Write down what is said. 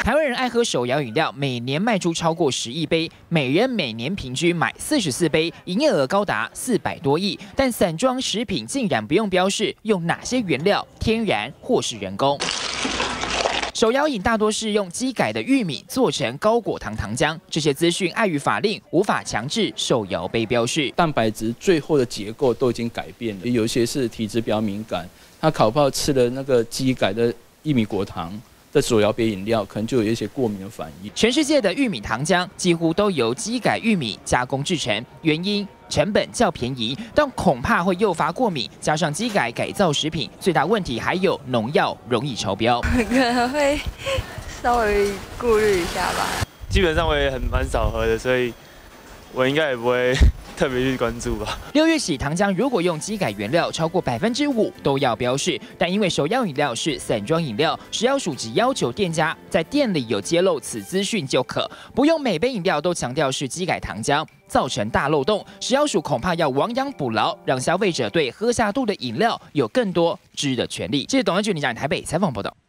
台湾人爱喝手摇饮料，每年卖出超过10亿杯，每人每年平均买44杯，营业额高达400多亿。但散装食品竟然不用标示用哪些原料，天然或是人工。 手摇饮大多是用机改的玉米做成高果糖糖浆，这些资讯碍于法令无法强制手摇杯标示。 蛋白质最后的结构都已经改变了，有一些是体质比较敏感，他烤泡吃了那个机改的玉米果糖的手摇杯饮料，可能就有一些过敏的反应。 全世界的玉米糖浆几乎都由机改玉米加工制成，原因 成本较便宜，但恐怕会诱发过敏。加上机改改造食品，最大问题还有农药容易超标， 可能会稍微顾虑一下吧。 基本上我也蛮少喝的，所以我应该也不会特别去关注吧。 6月起，糖浆如果用机改原料超过5%都要标示，但因为手摇饮料是散装饮料，食药署只要求店家在店里有揭露此资讯就可，不用每杯饮料都强调是机改糖浆。 造成大漏洞，食药署恐怕要亡羊补牢，让消费者对喝下肚的饮料有更多知的权利。这是董恩俊领讲台北采访报道。